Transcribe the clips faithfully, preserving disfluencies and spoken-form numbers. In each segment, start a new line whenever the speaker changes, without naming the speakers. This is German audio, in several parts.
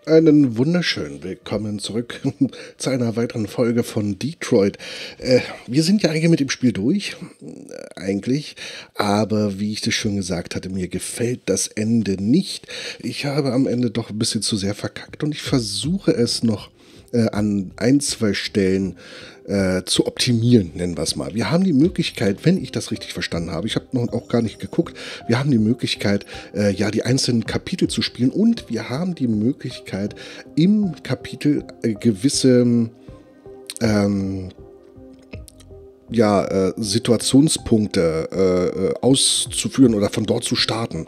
Einen wunderschönen Willkommen zurück zu einer weiteren Folge von Detroit. Äh, wir sind ja eigentlich mit dem Spiel durch, äh, eigentlich, aber wie ich das schon gesagt hatte, mir gefällt das Ende nicht. Ich habe am Ende doch ein bisschen zu sehr verkackt und ich versuche es noch äh, an ein, zwei Stellen äh, zu optimieren, nennen wir es mal. Wir haben die Möglichkeit, wenn ich das richtig verstanden habe, ich habe noch auch gar nicht geguckt, wir haben die Möglichkeit, äh, ja, die einzelnen Kapitel zu spielen und wir haben die Möglichkeit, im Kapitel äh, gewisse ähm, ja, äh, Situationspunkte äh, äh, auszuführen oder von dort zu starten.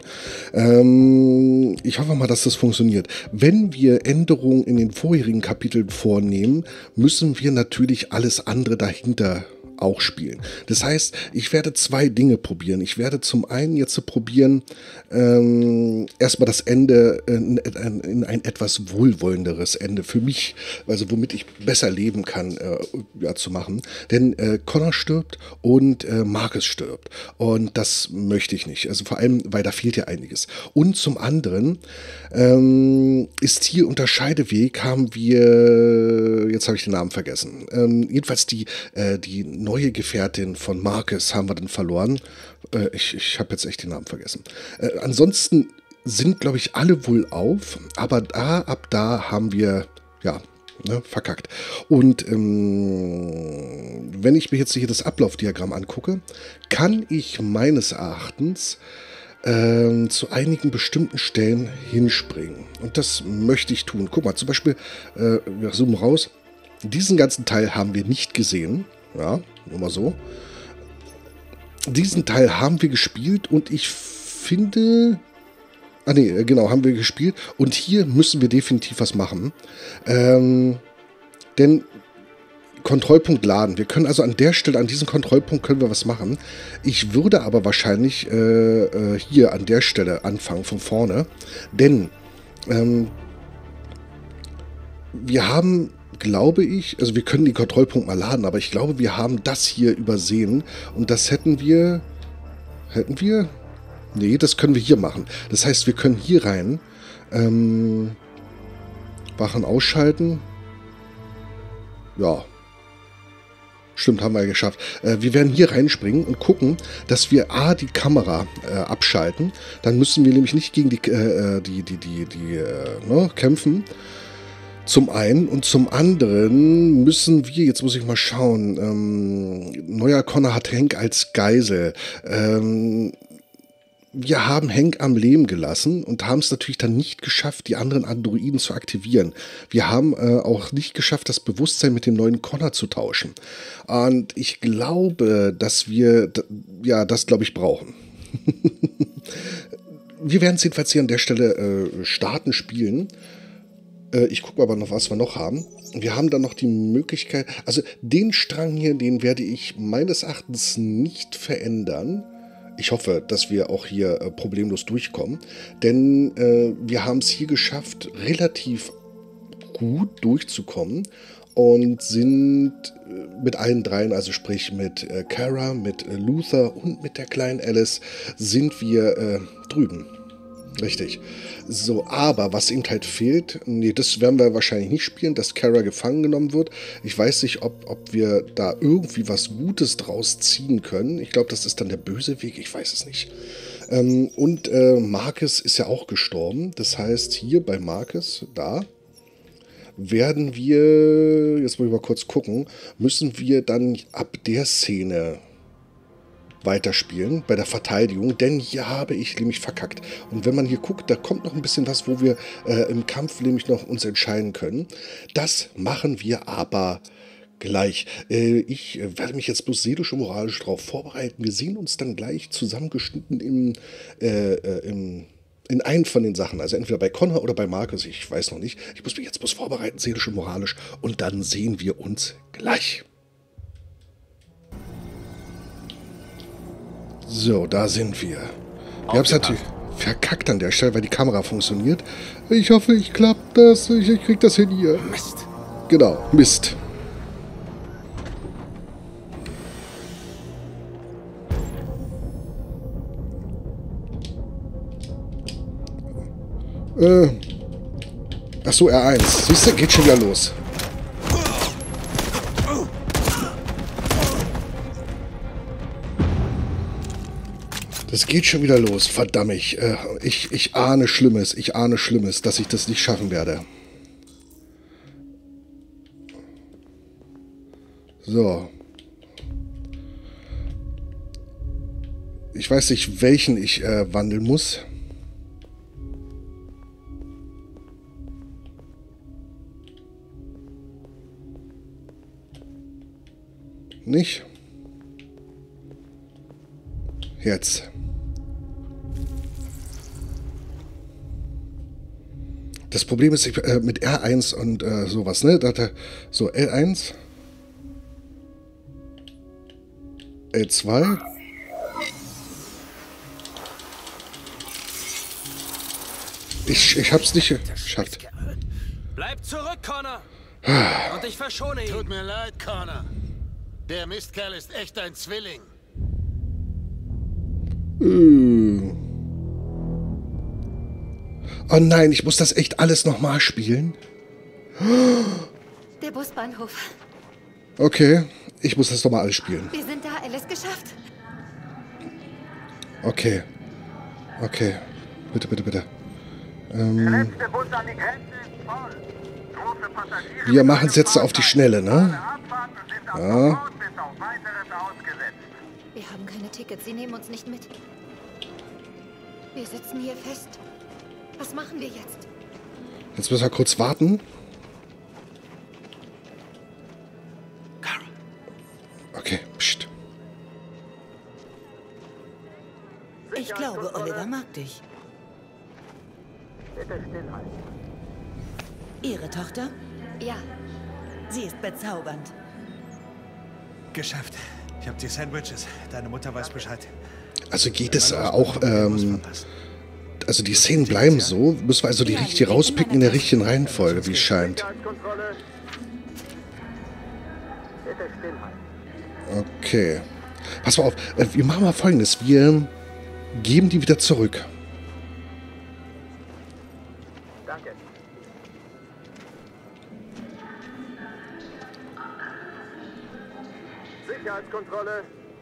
Ähm, ich hoffe mal, dass das funktioniert. Wenn wir Änderungen in den vorherigen Kapiteln vornehmen, müssen wir natürlich alles andere dahinter auch spielen. Das heißt, ich werde zwei Dinge probieren. Ich werde zum einen jetzt probieren, ähm, erstmal das Ende in, in, in ein etwas wohlwollenderes Ende für mich, also womit ich besser leben kann, äh, ja, zu machen. Denn äh, Connor stirbt und äh, Marcus stirbt. Und das möchte ich nicht. Also vor allem, weil da fehlt ja einiges. Und zum anderen ähm, ist hier unter Scheideweg haben wir, jetzt habe ich den Namen vergessen, ähm, jedenfalls die, äh, die neue Gefährtin von Marcus haben wir dann verloren. Äh, ich ich habe jetzt echt den Namen vergessen. Äh, ansonsten sind, glaube ich, alle wohl auf, aber da, ab da haben wir, ja, ne, verkackt. Und ähm, wenn ich mir jetzt hier das Ablaufdiagramm angucke, kann ich meines Erachtens ähm, zu einigen bestimmten Stellen hinspringen. Und das möchte ich tun. Guck mal, zum Beispiel, äh, wir zoomen raus. Diesen ganzen Teil haben wir nicht gesehen. Ja, nur mal so. Diesen Teil haben wir gespielt und ich finde... Ah ne, genau, haben wir gespielt. Und hier müssen wir definitiv was machen. Ähm, denn Kontrollpunkt laden. Wir können also an der Stelle, an diesem Kontrollpunkt können wir was machen. Ich würde aber wahrscheinlich äh, äh, hier an der Stelle anfangen, von vorne. Denn ähm, wir haben... glaube ich, also wir können den Kontrollpunkt mal laden, aber ich glaube, wir haben das hier übersehen und das hätten wir, hätten wir? Nee, das können wir hier machen. Das heißt, wir können hier rein, ähm, Wachen ausschalten. Ja, stimmt, haben wir geschafft. Äh, wir werden hier reinspringen und gucken, dass wir A, die Kamera äh, abschalten. Dann müssen wir nämlich nicht gegen die, äh, die, die, die, die äh, ne, kämpfen. Zum einen und zum anderen müssen wir, jetzt muss ich mal schauen, ähm, neuer Connor hat Hank als Geisel. Ähm, wir haben Hank am Leben gelassen und haben es natürlich dann nicht geschafft, die anderen Androiden zu aktivieren. Wir haben äh, auch nicht geschafft, das Bewusstsein mit dem neuen Connor zu tauschen. Und ich glaube, dass wir ja das, glaube ich, brauchen. Wir werden es jedenfalls hier an der Stelle äh, starten, spielen. Ich gucke aber noch, was wir noch haben. Wir haben dann noch die Möglichkeit, also den Strang hier, den werde ich meines Erachtens nicht verändern. Ich hoffe, dass wir auch hier äh, problemlos durchkommen, denn äh, wir haben es hier geschafft, relativ gut durchzukommen und sind äh, mit allen dreien, also sprich mit äh, Kara, mit äh, Luther und mit der kleinen Alice, sind wir äh, drüben. Richtig. So, aber was ihm halt fehlt, nee, das werden wir wahrscheinlich nicht spielen, dass Kara gefangen genommen wird. Ich weiß nicht, ob, ob wir da irgendwie was Gutes draus ziehen können. Ich glaube, das ist dann der böse Weg, ich weiß es nicht. Ähm, und äh, Marcus ist ja auch gestorben. Das heißt, hier bei Marcus, da, werden wir, jetzt muss ich mal kurz gucken, müssen wir dann ab der Szene weiterspielen bei der Verteidigung, denn hier habe ich nämlich verkackt. Und wenn man hier guckt, da kommt noch ein bisschen was, wo wir äh, im Kampf nämlich noch uns entscheiden können. Das machen wir aber gleich. Äh, ich werde mich jetzt bloß seelisch und moralisch darauf vorbereiten. Wir sehen uns dann gleich zusammengeschnitten im, äh, äh, im in einen von den Sachen, also entweder bei Connor oder bei Marcus, ich weiß noch nicht. Ich muss mich jetzt bloß vorbereiten, seelisch und moralisch, und dann sehen wir uns gleich. So, da sind wir. Wir haben es natürlich verkackt an der Stelle, weil die Kamera funktioniert. Ich hoffe, ich klappt das. Ich, ich krieg das hin hier.
Mist.
Genau, Mist. Äh, Ach so, R eins. Siehst du, geht schon wieder los. Das geht schon wieder los. Verdammt. Ich, äh, ich, ich ahne Schlimmes. Ich ahne Schlimmes, dass ich das nicht schaffen werde. So. Ich weiß nicht, welchen ich äh, wandeln muss. Nicht? Jetzt. Das Problem ist ich, äh, mit R eins und äh, sowas, ne? Da, da, so, L eins. L zwei. Ich, ich hab's nicht geschafft.
Bleib zurück, Connor! Und ich verschone ihn.
Tut mir leid, Connor. Der Mistkerl ist echt ein Zwilling.
Äh. Oh nein, ich muss das echt alles nochmal spielen.
Der Busbahnhof.
Okay, ich muss das nochmal alles spielen.
Wir sind da, Alice, geschafft.
Okay. Okay. Bitte, bitte, bitte. Ähm, wir machen es jetzt auf die Schnelle, ne? Ja.
Wir haben keine Tickets, sie nehmen uns nicht mit. Wir sitzen hier fest. Was machen wir jetzt?
Jetzt müssen wir kurz warten. Okay, pst.
Ich glaube, Oliver mag dich.
Bitte stillhalten.
Ihre Tochter?
Ja,
Sie ist bezaubernd.
Geschafft. Ich hab die Sandwiches. Deine Mutter weiß Bescheid.
Also geht es äh, auch, ähm, also die Szenen bleiben so. Müssen wir also die richtige rauspicken in der richtigen Reihenfolge, wie es scheint.
Sicherheitskontrolle. Bitte stillhalten.
Okay. Pass mal auf, äh, wir machen mal Folgendes. Wir geben die wieder zurück.
Danke. Sicherheitskontrolle.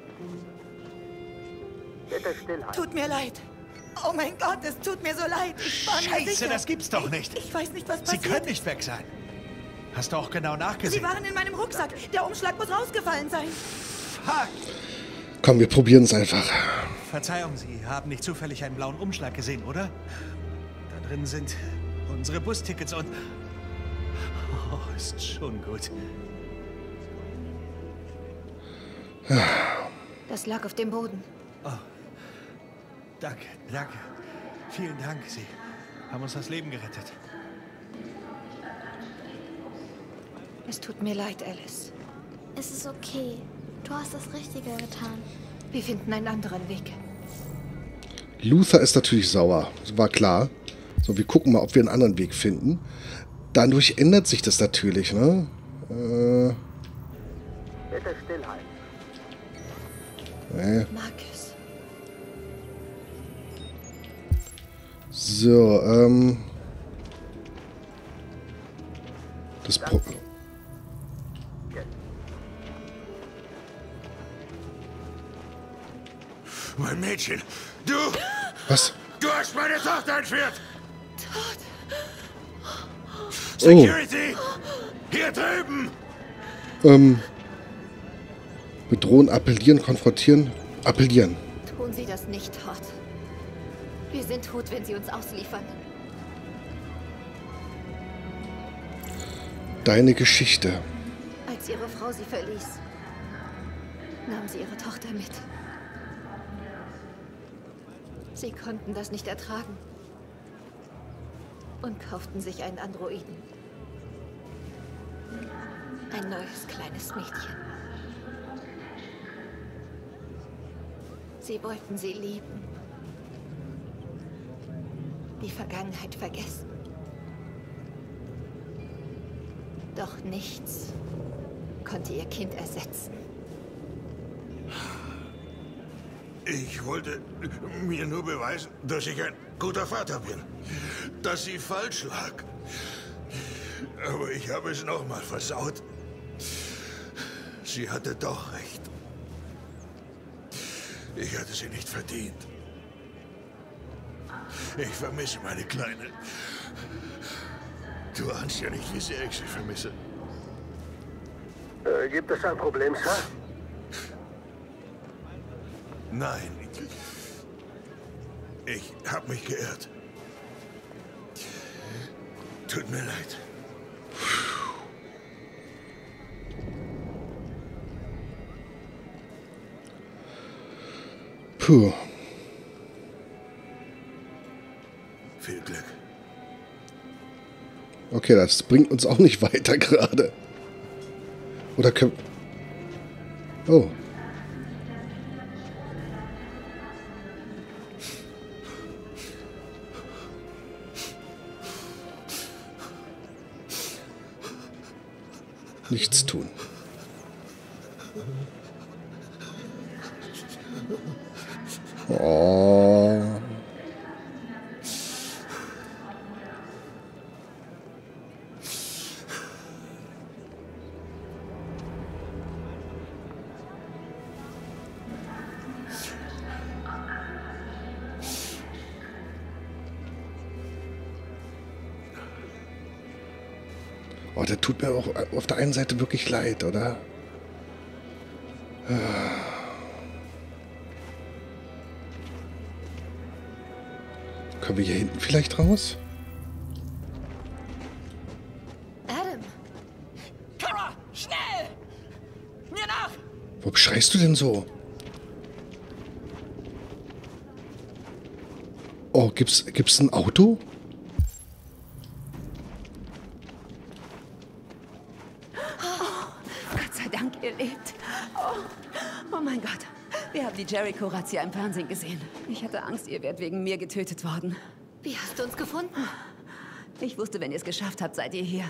Bitte stillhalten.
Tut mir leid. Oh mein Gott, es tut mir so leid. Ich war mir
Scheiße,
sicher.
das gibt's doch nicht.
Ich, ich weiß nicht, was
Sie
passiert.
können nicht weg sein. Hast du auch genau
Sie
nachgesehen?
waren in meinem Rucksack. Der Umschlag muss rausgefallen sein.
Fuck!
Komm, wir probieren es einfach.
Verzeihung, Sie haben nicht zufällig einen blauen Umschlag gesehen, oder? Da drin sind unsere Bustickets und... Oh, ist schon gut.
das lag auf dem Boden.
Danke, danke. Vielen Dank, Sie haben uns das Leben gerettet.
Es tut mir leid, Alice.
Es ist okay. Du hast das Richtige getan.
Wir finden einen anderen Weg.
Luther ist natürlich sauer. War klar. So, wir gucken mal, ob wir einen anderen Weg finden. Dadurch ändert sich das natürlich, ne? Äh,
Bitte stillhalten.
nee.
Marcus.
So, ähm... Das Pro...
Mein Mädchen, du,
Was?
du hast meine Tochter entführt.
Oh.
Security, hier drüben.
Ähm... Bedrohen, appellieren, konfrontieren. Appellieren.
Tun Sie das nicht, Todd. Wir sind tot, wenn Sie uns ausliefern.
Deine Geschichte.
Als Ihre Frau Sie verließ, nahm sie Ihre Tochter mit. Sie konnten das nicht ertragen und kauften sich einen Androiden. Ein neues kleines Mädchen. Sie wollten sie lieben. Die Vergangenheit vergessen. Doch nichts konnte ihr Kind ersetzen.
Ich wollte mir nur beweisen, dass ich ein guter Vater bin. Dass sie falsch lag.
Aber ich habe es nochmal versaut. Sie hatte doch recht. Ich hatte sie nicht verdient. Ich vermisse meine Kleine. Du ahnst ja nicht, wie sehr ich sie vermisse.
Äh, gibt es ein Problem, Sir?
Nein. Ich habe mich geirrt. Tut mir leid.
Puh.
Viel Glück.
Okay, das bringt uns auch nicht weiter gerade. Oder können... Oh. Nichts tun. Oh. Oh, der tut mir auch auf der einen Seite wirklich leid, oder? Können wir hier hinten vielleicht raus?
Adam!
Kara, schnell! Mir nach!
Wo beschreist du denn so? Oh, gibt's, gibt's ein Auto?
Gott sei Dank, ihr lebt. Oh, oh mein Gott. Wir haben die Jericho-Razzia im Fernsehen gesehen. Ich hatte Angst, ihr wärt wegen mir getötet worden.
Wie hast du uns gefunden?
Ich wusste, wenn ihr es geschafft habt, seid ihr hier.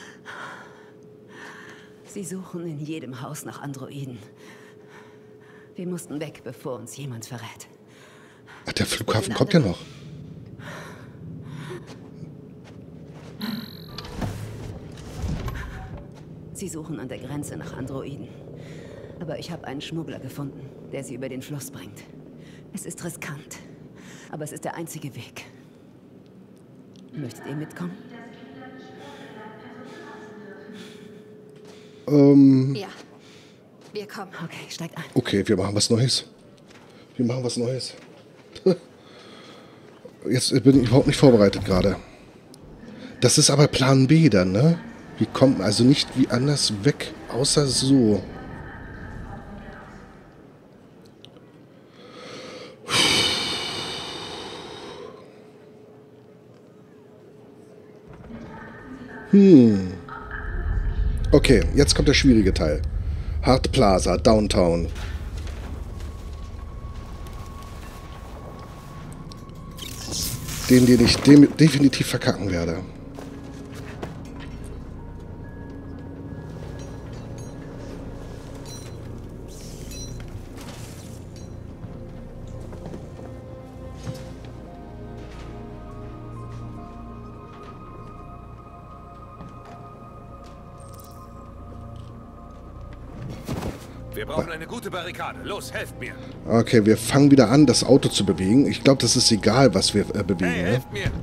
Sie suchen in jedem Haus nach Androiden. Wir mussten weg, bevor uns jemand verrät.
Ach, der Flughafen kommt ja noch.
Sie suchen an der Grenze nach Androiden. Aber ich habe einen Schmuggler gefunden, der sie über den Fluss bringt. Es ist riskant, aber es ist der einzige Weg. Möchtet ihr mitkommen?
Ähm.
Ja, wir kommen.
Okay, steigt ein.
Okay, wir machen was Neues. Wir machen was Neues. Jetzt bin ich überhaupt nicht vorbereitet gerade. Das ist aber Plan B dann, ne? Wir kommen also nicht wie anders weg, außer so. Hm. Okay, jetzt kommt der schwierige Teil. Hart Plaza, Downtown. Den, den ich de definitiv verkacken werde.
Wir brauchen eine gute Barrikade. Los, helft mir.
Okay, wir fangen wieder an, das Auto zu bewegen. Ich glaube, das ist egal, was wir äh, bewegen.
Hey,
ne?
helft mir.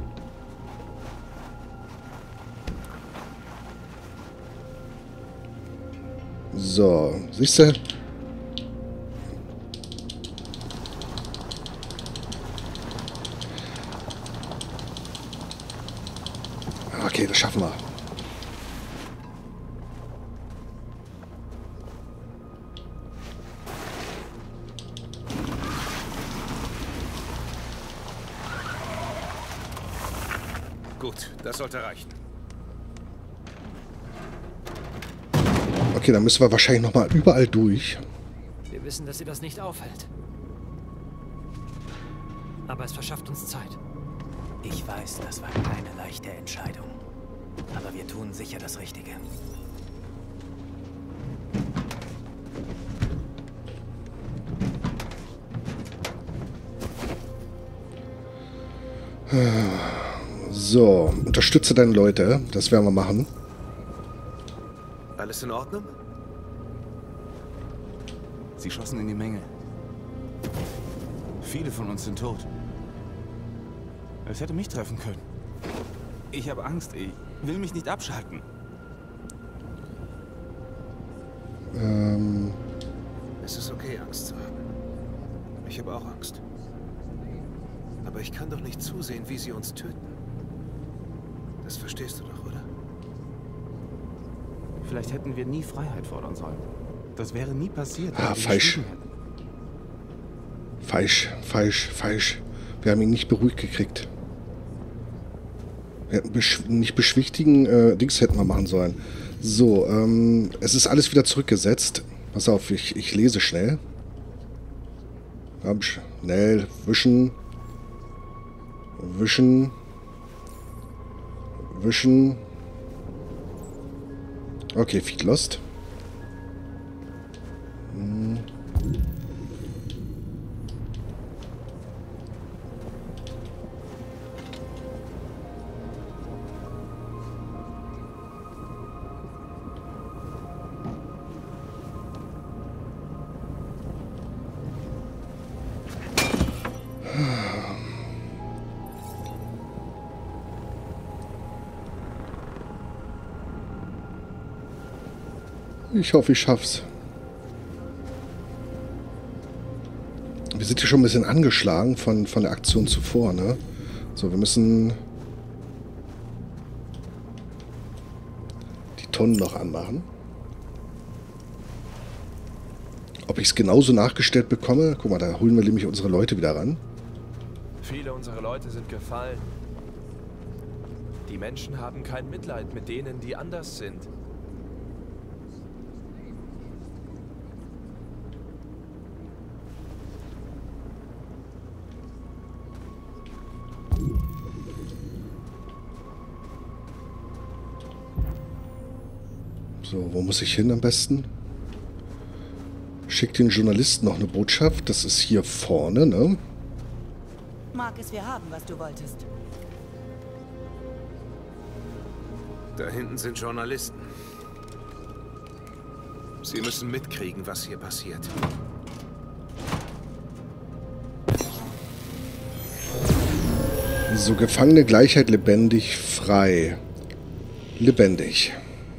So, siehst du? Okay, das schaffen wir.
Gut, das sollte reichen.
Okay, dann müssen wir wahrscheinlich nochmal überall durch.
Wir wissen, dass sie das nicht aufhält. Aber es verschafft uns Zeit.
Ich weiß, das war keine leichte Entscheidung. Aber wir tun sicher das Richtige.
So, unterstütze deine Leute. Das werden wir machen.
Alles in Ordnung?
Sie schossen in die Menge. Viele von uns sind tot. Es hätte mich treffen können. Ich habe Angst. Ich will mich nicht abschalten.
Ähm...
Es ist okay, Angst zu haben. Ich habe auch Angst. Aber ich kann doch nicht zusehen, wie sie uns töten. Das verstehst du doch, oder?
Vielleicht hätten wir nie Freiheit fordern sollen. Das wäre nie passiert.
Ah, falsch. Falsch, falsch, falsch. Wir haben ihn nicht beruhigt gekriegt. Wir hätten besch nicht beschwichtigen, äh, Dings hätten wir machen sollen. So, ähm, es ist alles wieder zurückgesetzt. Pass auf, ich, ich lese schnell. Schnell, wischen. Wischen. Wischen. Okay, Feed Lost. Hm. Ich hoffe, ich schaff's. Wir sind hier schon ein bisschen angeschlagen von, von der Aktion zuvor, ne? So, wir müssen die Tonnen noch anmachen. Ob ich es genauso nachgestellt bekomme? Guck mal, da holen wir nämlich unsere Leute wieder ran.
Viele unserer Leute sind gefallen. Die Menschen haben kein Mitleid mit denen, die anders sind.
So, wo muss ich hin am besten? Schick den Journalisten noch eine Botschaft. Das ist hier vorne, ne?
Marcus, wir haben, was du wolltest.
Da hinten sind Journalisten. Sie müssen mitkriegen, was hier passiert.
So, Gefangene, Gleichheit, lebendig, frei. Lebendig.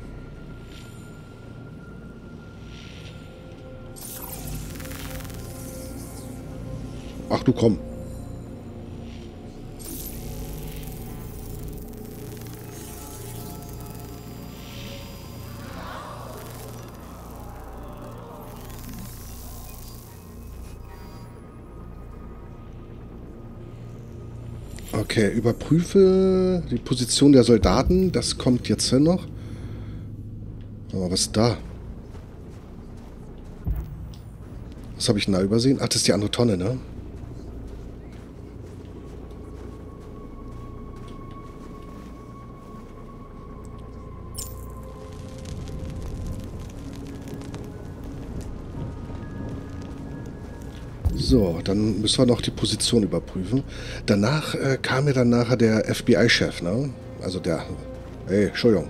Ach du komm. Okay, überprüfe die Position der Soldaten. Das kommt jetzt hin noch. Aber was ist da? Was habe ich denn da übersehen? Ach, das ist die andere Tonne, ne? So, dann müssen wir noch die Position überprüfen. Danach äh, kam mir dann nachher der F B I-Chef, ne? Also der... Ey, Entschuldigung.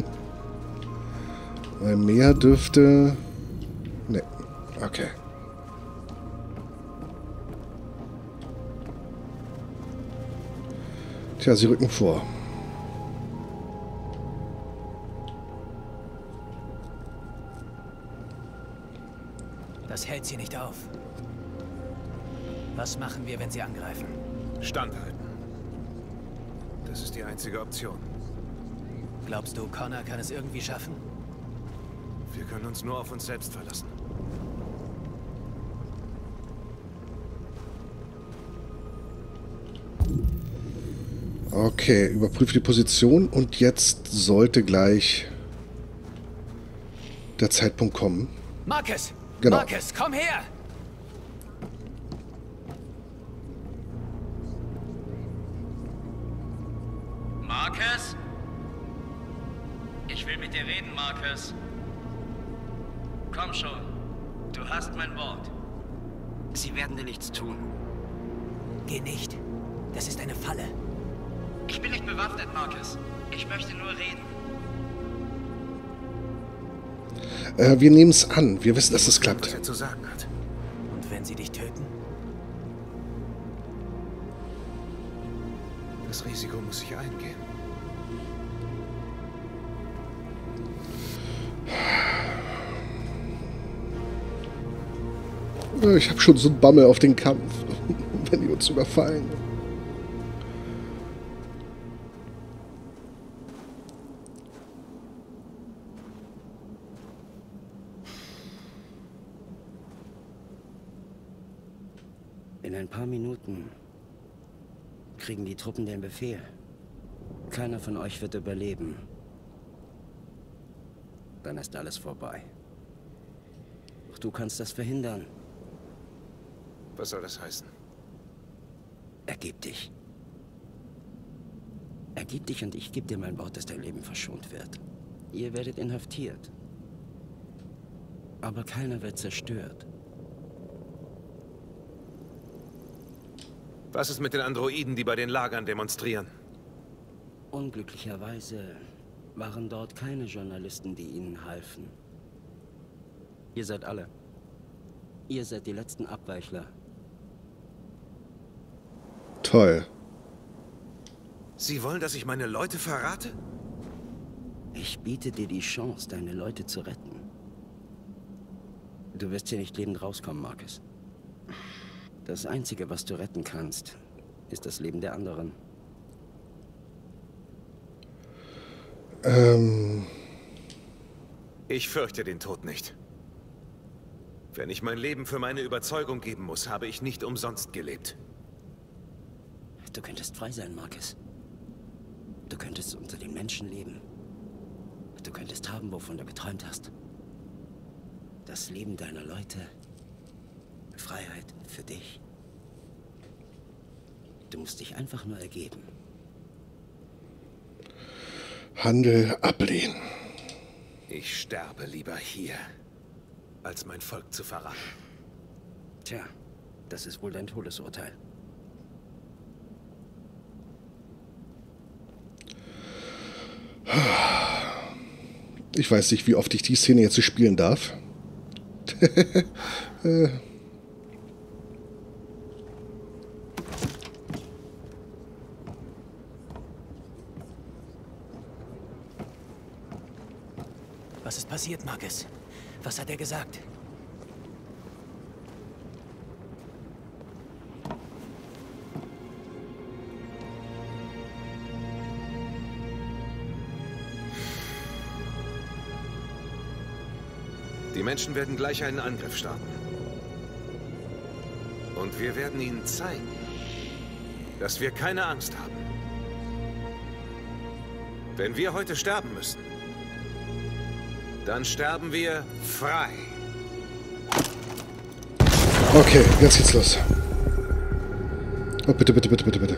Weil mehr dürfte... Ne, okay. Tja, sie rücken vor.
Das hält sie nicht auf. Was machen wir, wenn sie angreifen?
Standhalten. Das ist die einzige Option.
Glaubst du, Connor kann es irgendwie schaffen?
Wir können uns nur auf uns selbst verlassen.
Okay, überprüfe die Position und jetzt sollte gleich der Zeitpunkt kommen.
Marcus!
Genau.
Marcus, komm her!
Marcus? Ich will mit dir reden, Marcus. Komm schon. Du hast mein Wort. Sie werden dir nichts tun.
Geh nicht. Das ist eine Falle.
Ich bin nicht bewaffnet, Marcus. Ich möchte nur reden.
Äh, wir nehmen es an. Wir wissen, dass es klappt.
Was er zu sagen hat.
Und wenn sie dich töten?
Das Risiko muss ich eingehen.
Ich habe schon so einen Bammel auf den Kampf, wenn die uns überfallen.
In ein paar Minuten kriegen die Truppen den Befehl. Keiner von euch wird überleben. Dann ist alles vorbei. Doch du kannst das verhindern.
Was soll das heißen?
Ergib dich. Ergib dich und ich gebe dir mein Wort, dass dein Leben verschont wird. Ihr werdet inhaftiert. Aber keiner wird zerstört.
Was ist mit den Androiden, die bei den Lagern demonstrieren?
Unglücklicherweise waren dort keine Journalisten, die ihnen halfen. Ihr seid alle. Ihr seid die letzten Abweichler.
Toll.
Sie wollen, dass ich meine Leute verrate?
Ich biete dir die Chance, deine Leute zu retten. Du wirst hier nicht lebend rauskommen, Marcus. Das Einzige, was du retten kannst, ist das Leben der anderen.
Ähm...
Ich fürchte den Tod nicht. Wenn ich mein Leben für meine Überzeugung geben muss, habe ich nicht umsonst gelebt.
Du könntest frei sein, Marcus. Du könntest unter den Menschen leben. Du könntest haben, wovon du geträumt hast. Das Leben deiner Leute. Freiheit für dich. Du musst dich einfach nur ergeben.
Handel ablehnen.
Ich sterbe lieber hier, als mein Volk zu verraten.
Tja, das ist wohl dein Todesurteil.
Ich weiß nicht, wie oft ich die Szene jetzt spielen darf. äh.
Was ist passiert, Marcus? Was hat er gesagt?
Die Menschen werden gleich einen Angriff starten. Und wir werden ihnen zeigen, dass wir keine Angst haben. Wenn wir heute sterben müssen, dann sterben wir frei.
Okay, jetzt geht's los. Oh, bitte, bitte, bitte, bitte, bitte.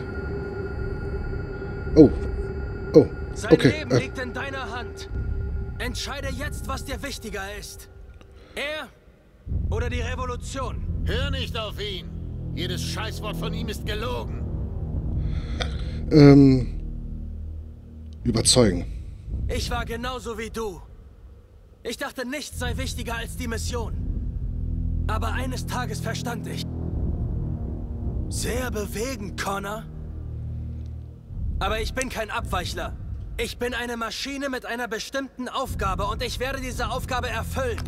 Oh. Oh,
Sein
okay.
Leben
Äh.
liegt in deiner Hand. Entscheide jetzt, was dir wichtiger ist. Er oder die Revolution?
Hör nicht auf ihn. Jedes Scheißwort von ihm ist gelogen.
Ähm. Überzeugen.
Ich war genauso wie du. Ich dachte, nichts sei wichtiger als die Mission. Aber eines Tages verstand ich. Sehr bewegend, Connor. Aber ich bin kein Abweichler. Ich bin eine Maschine mit einer bestimmten Aufgabe und ich werde diese Aufgabe erfüllen.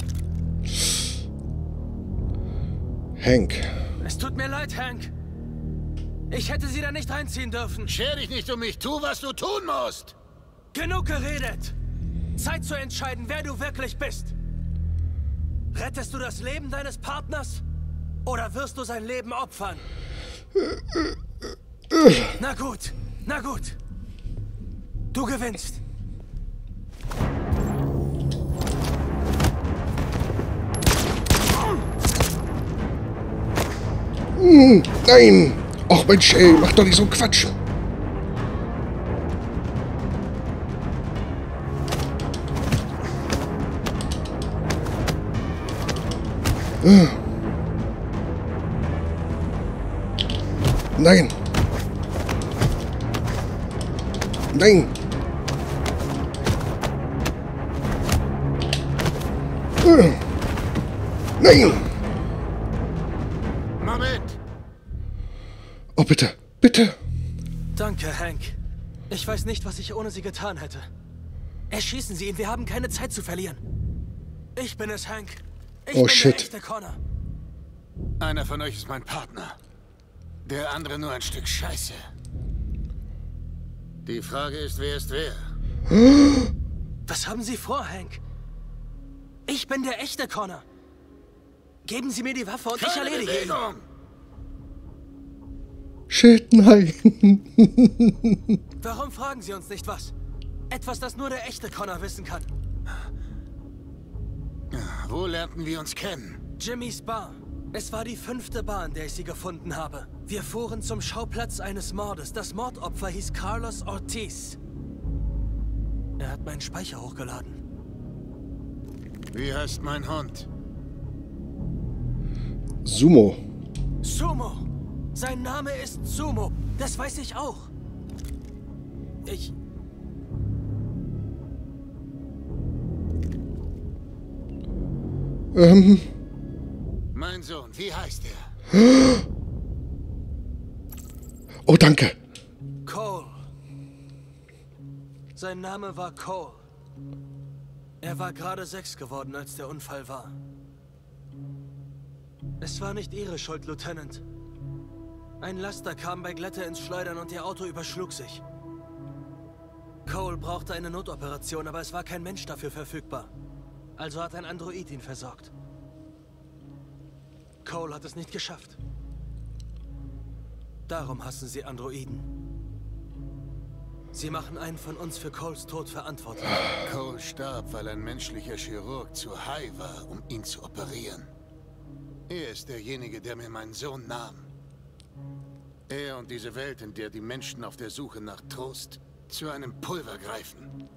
Hank.
Es tut mir leid, Hank. Ich hätte sie da nicht reinziehen dürfen.
Scher dich nicht um mich. Tu, was du tun musst.
Genug geredet. Zeit zu entscheiden, wer du wirklich bist. Rettest du das Leben deines Partners? Oder wirst du sein Leben opfern? Na gut, na gut. Du gewinnst.
Hm, nein! Och Mensch, ey, mach doch nicht so Quatsch! Äh. Nein! Nein!
Moment!
Oh, bitte, bitte!
Danke, Hank. Ich weiß nicht, was ich ohne Sie getan hätte. Erschießen Sie ihn, wir haben keine Zeit zu verlieren. Ich bin es, Hank. Ich
oh,
bin
shit.
der echte Connor.
Einer von euch ist mein Partner. Der andere nur ein Stück Scheiße. Die Frage ist, wer ist wer?
Was haben Sie vor, Hank? Ich bin der echte Connor. Geben Sie mir die Waffe und
Keine
ich erledige ihn.
Bewegung.
Shit, nein.
Warum fragen Sie uns nicht was? Etwas, das nur der echte Connor wissen kann.
Wo lernten wir uns kennen?
Jimmys Bar. Es war die fünfte Bar, in der ich sie gefunden habe. Wir fuhren zum Schauplatz eines Mordes. Das Mordopfer hieß Carlos Ortiz. Er hat meinen Speicher hochgeladen.
Wie heißt mein Hund?
Sumo.
Sumo! Sein Name ist Sumo. Das weiß ich auch. Ich...
Ähm...
Mein Sohn, wie heißt er?
Oh, danke.
Cole. Sein Name war Cole. Er war gerade sechs geworden, als der Unfall war. Es war nicht Ihre Schuld, Lieutenant. Ein Laster kam bei Glätte ins Schleudern und Ihr Auto überschlug sich. Cole brauchte eine Notoperation, aber es war kein Mensch dafür verfügbar. Also hat ein Android ihn versorgt. Cole hat es nicht geschafft. Darum hassen sie Androiden. Sie machen einen von uns für Coles Tod verantwortlich.
Cole starb, weil ein menschlicher Chirurg zu high war, um ihn zu operieren. Er ist derjenige, der mir meinen Sohn nahm. Er und diese Welt, in der die Menschen auf der Suche nach Trost zu einem Pulver greifen.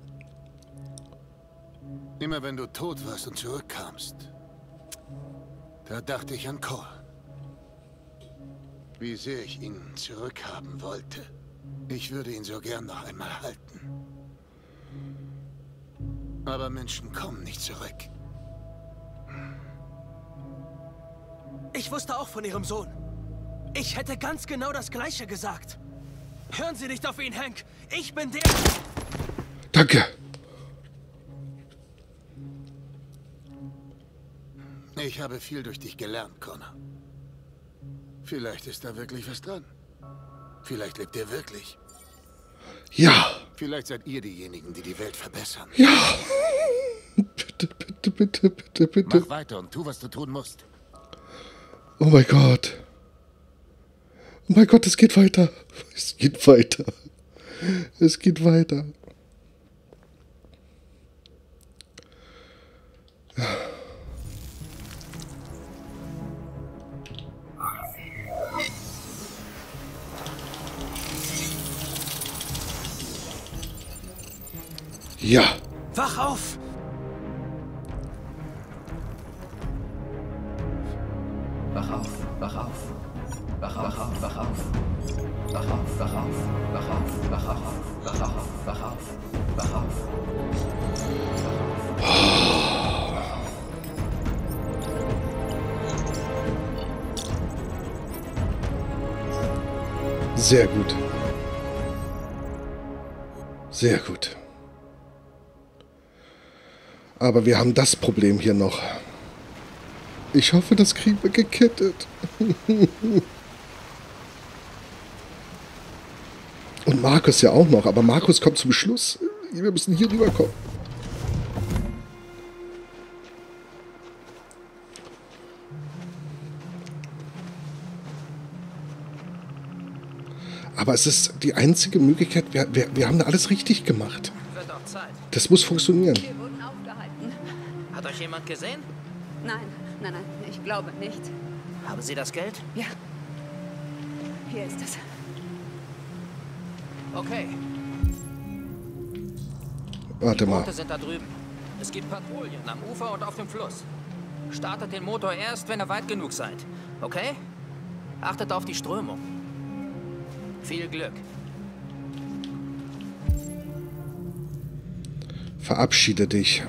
Immer wenn du tot warst und zurückkamst, da dachte ich an Cole. Wie sehr ich ihn zurückhaben wollte. Ich würde ihn so gern noch einmal halten. Aber Menschen kommen nicht zurück.
Ich wusste auch von Ihrem Sohn. Ich hätte ganz genau das Gleiche gesagt. Hören Sie nicht auf ihn, Hank. Ich bin der...
Danke.
Ich habe viel durch dich gelernt, Connor. Vielleicht ist da wirklich was dran. Vielleicht lebt er wirklich.
Ja.
Vielleicht seid ihr diejenigen, die die Welt verbessern.
Ja. Bitte, bitte, bitte, bitte, bitte.
Mach weiter und tu, was du tun musst.
Oh mein Gott. Oh mein Gott, es geht weiter. Es geht weiter. Es geht weiter. Ja.
Wach auf!
Wach auf, wach auf. Wach auf, wach auf. Wach auf, wach auf. Wach auf, wach auf. Wach auf, wach auf. Wach auf.
Sehr gut. Sehr gut. Aber wir haben das Problem hier noch. Ich hoffe, das kriegen wir gekittet. Und Markus ja auch noch. Aber Markus kommt zum Schluss. Wir müssen hier rüberkommen. Aber es ist die einzige Möglichkeit. Wir, wir, wir haben da alles richtig gemacht.
Wird auch Zeit.
Das muss funktionieren.
Wir wurden aufgehalten.
Hat euch jemand gesehen?
Nein, nein, nein, ich glaube nicht.
Haben Sie das Geld?
Ja. Hier ist es.
Okay.
Warte mal.
Boote sind da drüben. Es gibt Patrouillen am Ufer und auf dem Fluss. Startet den Motor erst, wenn ihr weit genug seid. Okay? Achtet auf die Strömung. Viel Glück.
Verabschiede dich.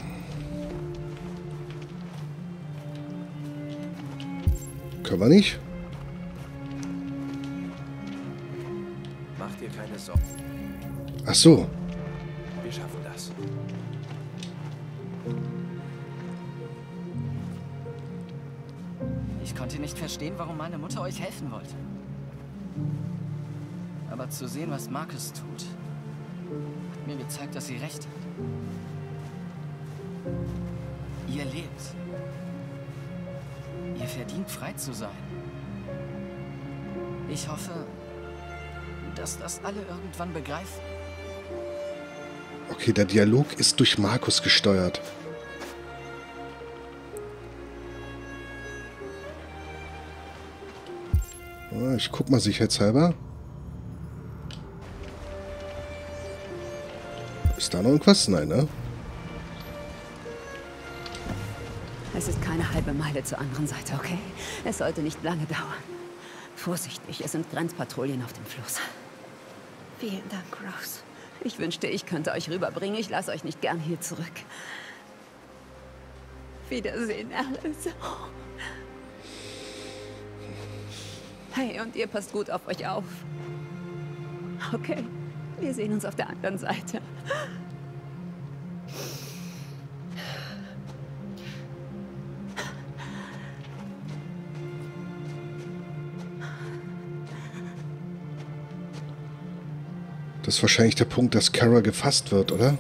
Können wir nicht?
Mach dir keine Sorgen.
Ach so.
Wir schaffen das.
Ich konnte nicht verstehen, warum meine Mutter euch helfen wollte. Aber zu sehen, was Marcus tut, hat mir gezeigt, dass sie recht hat. Ihr lebt. Ihr verdient, frei zu sein. Ich hoffe, dass das alle irgendwann begreifen.
Okay, der Dialog ist durch Marcus gesteuert. Ich guck mal sicherheitshalber. Ist da noch irgendwas? Nein, ne?
Es ist keine halbe Meile zur anderen Seite, okay? Es sollte nicht lange dauern. Vorsichtig, es sind Grenzpatrouillen auf dem Fluss.
Vielen Dank, Rose.
Ich wünschte, ich könnte euch rüberbringen. Ich lasse euch nicht gern hier zurück. Wiedersehen, Alice. Hey, und ihr passt gut auf euch auf. Okay, wir sehen uns auf der anderen Seite.
Das ist wahrscheinlich der Punkt, dass Kara gefasst wird, oder?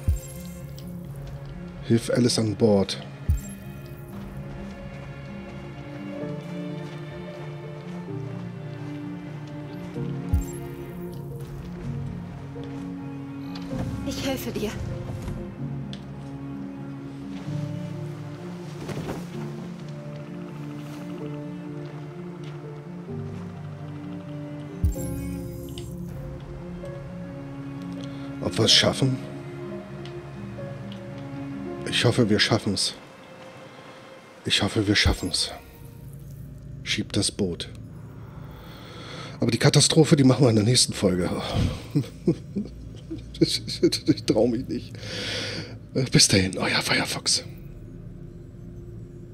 Hilf Alice an Bord.
Ich helfe dir.
Ob wir es schaffen? Ich hoffe, wir schaffen es. Ich hoffe, wir schaffen es. Schiebt das Boot. Aber die Katastrophe, die machen wir in der nächsten Folge. Ich traue mich nicht. Bis dahin, euer Firefox.